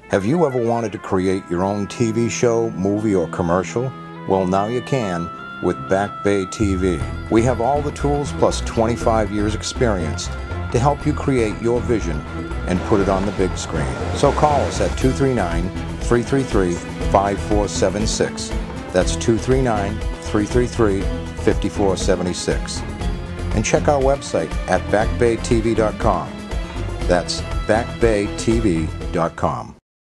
Have you ever wanted to create your own TV show, movie, or commercial? Well, now you can with Back Bay TV. We have all the tools plus 25 years experience to help you create your vision and put it on the big screen. So call us at 239-333-5476. That's 239-333-5476. And check our website at backbaytv.com. That's backbaytv.com.